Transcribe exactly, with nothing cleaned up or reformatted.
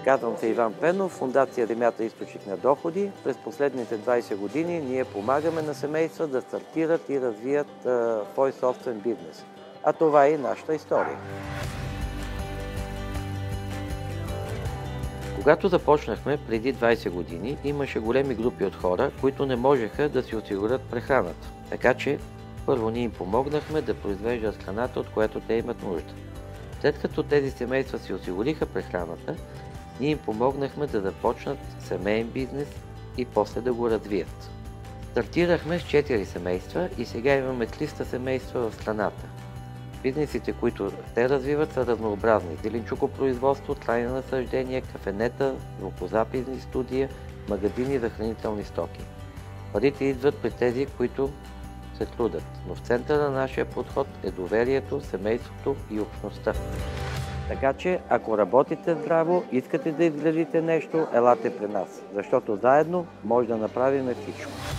Казвам се Иван Пенов, фондация Земята източник на доходи. През последните двайсет години ние помагаме на семейства да стартират и развият а, свой собствен бизнес. А това е и нашата история. Когато започнахме преди двайсет години, имаше големи групи от хора, които не можеха да си осигурят прехраната. Така че, първо ние им помогнахме да произвеждат храната, от която те имат нужда. След като тези семейства си осигуриха прехраната, ние им помогнахме да започнат семейен бизнес и после да го развият. Стартирахме с четири семейства и сега имаме триста семейства в страната. Бизнесите, които те развиват, са разнообразни: зеленчукопроизводство, трайни насаждения, кафенета, звукозаписни студия, магазини за хранителни стоки. Парите идват при тези, които се трудят, но в центъра на нашия подход е доверието, семейството и общността. Така че, ако работите здраво, искате да изградите нещо, елате при нас, защото заедно може да направим всичко.